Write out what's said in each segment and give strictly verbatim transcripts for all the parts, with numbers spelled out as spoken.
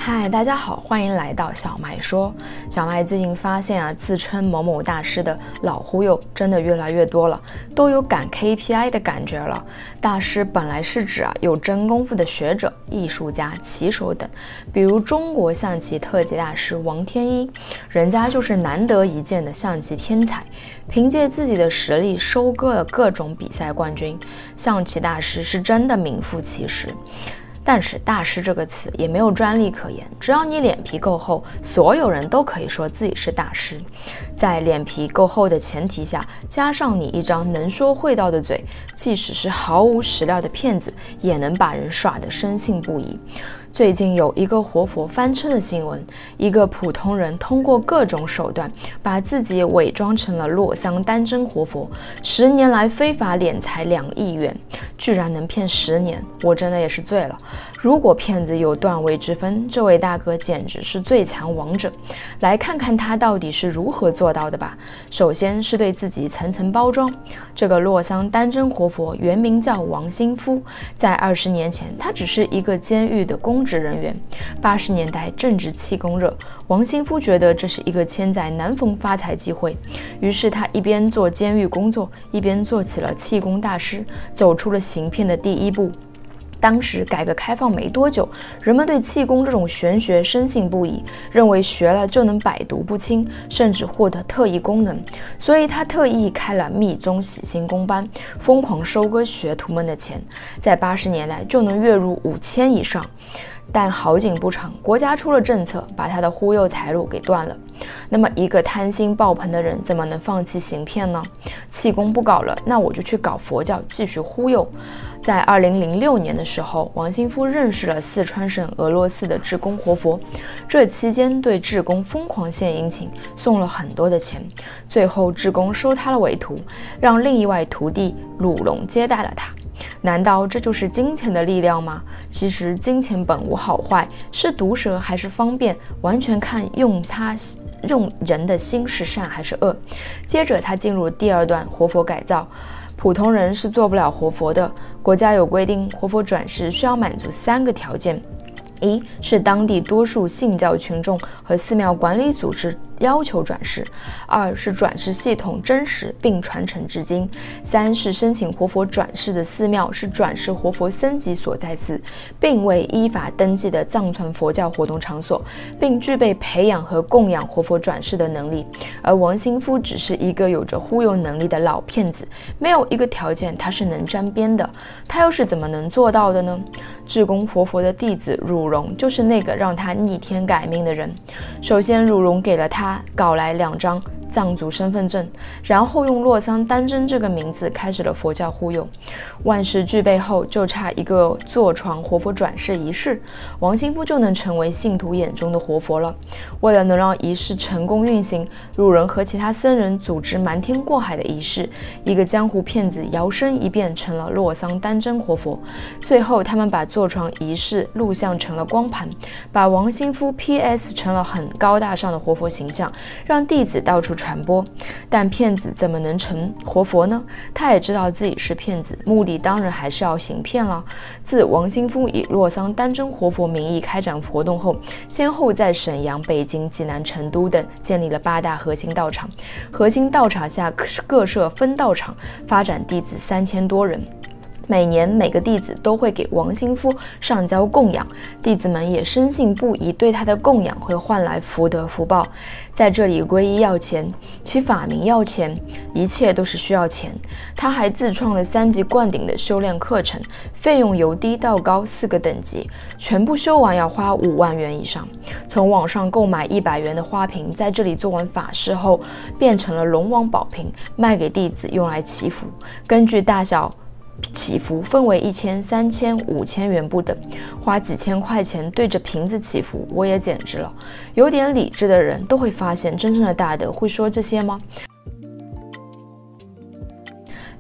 嗨，大家好，欢迎来到小麦说。小麦最近发现啊，自称某某大师的老忽悠真的越来越多了，都有赶 K P I 的感觉了。大师本来是指啊有真功夫的学者、艺术家、棋手等，比如中国象棋特级大师王天一，人家就是难得一见的象棋天才，凭借自己的实力收割了各种比赛冠军。象棋大师是真的名副其实。但是大师这个词也没有专利可言，只要你脸皮够厚，所有人都可以说自己是大师。在脸皮够厚的前提下，加上你一张能说会道的嘴，即使是毫无实料的骗子，也能把人耍得深信不疑。最近有一个活佛翻车的新闻，一个普通人通过各种手段把自己伪装成了洛桑丹真活佛，十年来非法敛财两亿元，居然能骗十年，我真的也是醉了。如果骗子有段位之分，这位大哥简直是最强王者。来看看他到底是如何做到的吧。首先是对自己层层包装。这个洛桑丹真活佛原名叫王兴夫，在二十年前他只是一个监狱的公职人员。八十年代正值气功热，王兴夫觉得这是一个千载难逢发财机会，于是他一边做监狱工作，一边做起了气功大师，走出了行骗的第一步。当时改革开放没多久，人们对气功这种玄学深信不疑，认为学了就能百毒不侵，甚至获得特异功能，所以他特意开了密宗洗心功班，疯狂收割学徒们的钱，在八十年代就能月入五千以上。但好景不长，国家出了政策，把他的忽悠财路给断了。那么一个贪心爆棚的人怎么能放弃行骗呢？气功不搞了，那我就去搞佛教，继续忽悠。在二零零六年的时候，王兴夫认识了四川省俄罗斯的智公活佛，这期间对智公疯狂献殷勤，送了很多的钱。最后智公收他了为徒，让另一位徒弟鲁龙接待了他。难道这就是金钱的力量吗？其实金钱本无好坏，是毒蛇还是方便，完全看用它用人的心是善还是恶。接着他进入第二段活佛改造。普通人是做不了活佛的，国家有规定，活佛转世需要满足三个条件：一是当地多数信教群众和寺庙管理组织要求转世；二是转世系统真实并传承至今；三是申请活佛转世的寺庙是转世活佛僧籍所在寺，并未依法登记的藏传佛教活动场所，并具备培养和供养活佛转世的能力。而王兴夫只是一个有着忽悠能力的老骗子，没有一个条件他是能沾边的，他又是怎么能做到的呢？智公活佛的弟子汝荣就是那个让他逆天改命的人。首先，汝荣给了他搞来两张藏族身份证，然后用洛桑丹真这个名字开始了佛教忽悠。万事俱备后，就差一个坐床活佛转世仪式，王兴夫就能成为信徒眼中的活佛了。为了能让仪式成功运行，汝人和其他僧人组织瞒天过海的仪式，一个江湖骗子摇身一变成了洛桑丹真活佛。最后他们把坐床仪式录像成了光盘，把王兴夫 P S 成了很高大上的活佛形象，让弟子到处传播。但骗子怎么能成活佛呢？他也知道自己是骗子，目的当然还是要行骗了。自王兴夫以洛桑丹真活佛名义开展活动后，先后在沈阳、北京、济南、成都等建立了八大核心道场，核心道场下各设分道场，发展弟子三千多人。每年每个弟子都会给王兴夫上交供养，弟子们也深信不疑，对他的供养会换来福德福报。在这里皈依要钱，其法名要钱，一切都是需要钱。他还自创了三级灌顶的修炼课程，费用由低到高四个等级，全部修完要花五万元以上。从网上购买一百元的花瓶，在这里做完法事后，变成了龙王宝瓶，卖给弟子用来祈福，根据大小祈福分为一千、三千、五千元不等，花几千块钱对着瓶子祈福，我也简直了。有点理智的人都会发现，真正的大德会说这些吗？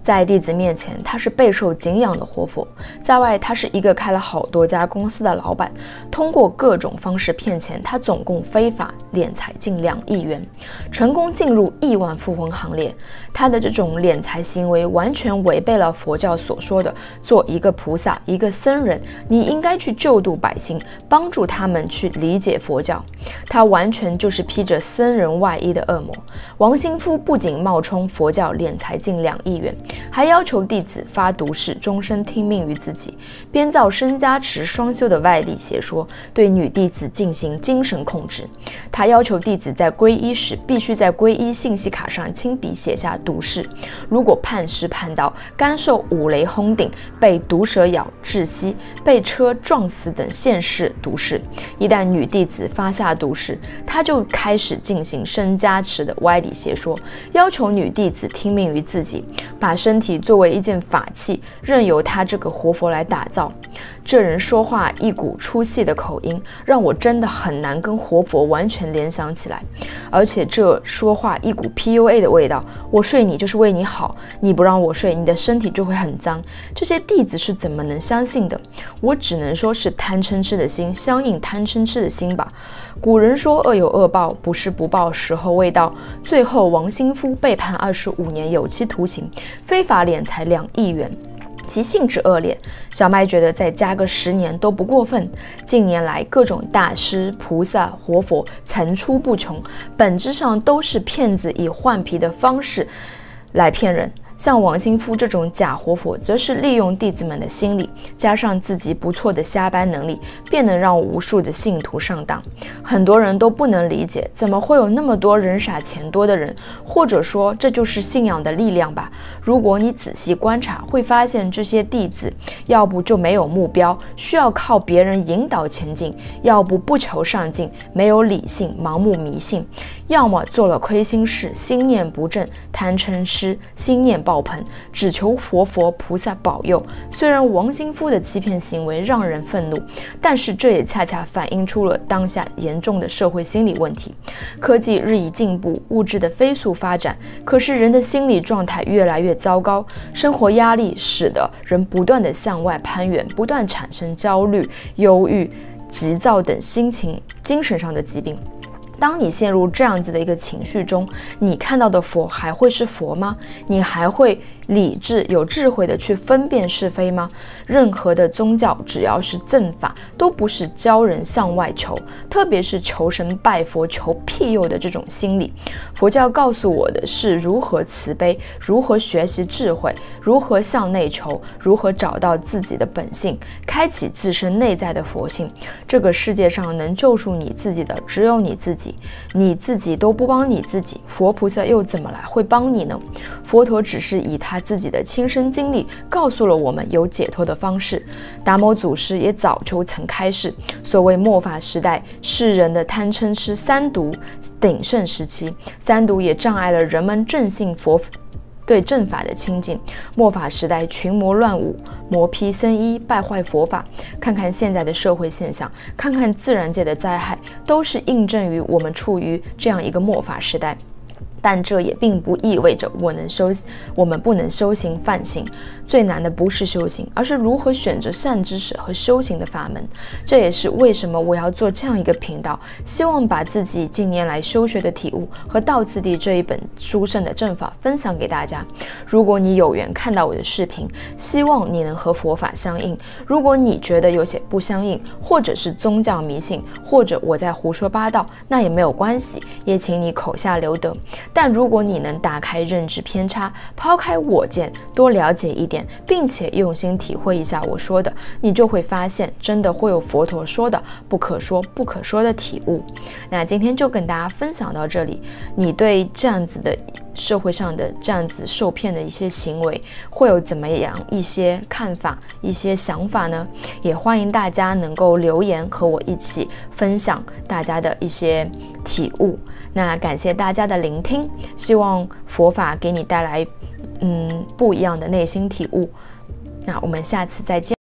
在弟子面前，他是备受敬仰的活佛；在外，他是一个开了好多家公司的老板。通过各种方式骗钱，他总共非法敛财近两亿元，成功进入亿万富翁行列。他的这种敛财行为完全违背了佛教所说的，做一个菩萨、一个僧人，你应该去救度百姓，帮助他们去理解佛教。他完全就是披着僧人外衣的恶魔。王兴夫不仅冒充佛教敛财近两亿元，还要求弟子发毒誓，终身听命于自己，编造身加持双修的外力邪说，对女弟子进行精神控制。他要求弟子在皈依时，必须在皈依信息卡上亲笔写下毒誓，如果判时判到甘受五雷轰顶、被毒蛇咬窒息、被车撞死等现世毒誓。一旦女弟子发下毒誓，他就开始进行身加持的歪理邪说，要求女弟子听命于自己，把身体作为一件法器，任由他这个活佛来打造。这人说话一股粗细的口音，让我真的很难跟活佛完全联想起来。而且这说话一股 P U A 的味道，我睡你就是为你好，你不让我睡，你的身体就会很脏。这些弟子是怎么能相信的？我只能说是贪嗔痴的心相应贪嗔痴的心吧。古人说恶有恶报，不是不报，时候未到。最后王兴夫被判二十五年有期徒刑，非法敛财两亿元，其性质恶劣。小麦觉得再加个十年都不过分。近年来各种大师、菩萨、活佛层出不穷，本质上都是骗子以换皮的方式来骗人。像王兴夫这种假活佛，则是利用弟子们的心理，加上自己不错的瞎掰能力，便能让无数的信徒上当。很多人都不能理解，怎么会有那么多人傻钱多的人，或者说这就是信仰的力量吧。如果你仔细观察，会发现这些弟子要不就没有目标，需要靠别人引导前进，要不不求上进，没有理性，盲目迷信，要么做了亏心事，心念不正，贪嗔痴，心念爆棚，只求活佛菩萨保佑。虽然王兴夫的欺骗行为让人愤怒，但是这也恰恰反映出了当下严重的社会心理问题。科技日益进步，物质的飞速发展，可是人的心理状态越来越糟糕，生活压力使得人不断的向外攀援，不断产生焦虑、忧郁、急躁等心情、精神上的疾病。当你陷入这样子的一个情绪中，你看到的佛还会是佛吗？你还会理智有智慧的去分辨是非吗？任何的宗教只要是正法，都不是教人向外求，特别是求神拜佛求庇佑的这种心理。佛教告诉我的是如何慈悲，如何学习智慧，如何向内求，如何找到自己的本性，开启自身内在的佛性。这个世界上能救赎你自己的只有你自己，你自己都不帮你自己，佛菩萨又怎么来会帮你呢？佛陀只是以他自己的亲身经历告诉了我们有解脱的方式。达摩祖师也早就曾开示，所谓末法时代，世人的贪嗔痴三毒鼎盛时期，三毒也障碍了人们正信佛对正法的亲近。末法时代群魔乱舞，魔披僧衣，败坏佛法。看看现在的社会现象，看看自然界的灾害，都是印证于我们处于这样一个末法时代。但这也并不意味着我能修，我们不能修行梵行。最难的不是修行，而是如何选择善知识和修行的法门。这也是为什么我要做这样一个频道，希望把自己近年来修学的体悟和《道次第》这一本殊胜的正法分享给大家。如果你有缘看到我的视频，希望你能和佛法相应。如果你觉得有些不相应，或者是宗教迷信，或者我在胡说八道，那也没有关系，也请你口下留德。但如果你能打开认知偏差，抛开我见，多了解一点，并且用心体会一下我说的，你就会发现真的会有佛陀说的不可说不可说的体悟。那今天就跟大家分享到这里，你对这样子的社会上的这样子受骗的一些行为会有怎么样一些看法一些想法呢？也欢迎大家能够留言和我一起分享大家的一些体悟。那感谢大家的聆听，希望佛法给你带来嗯不一样的内心体悟。那我们下次再见。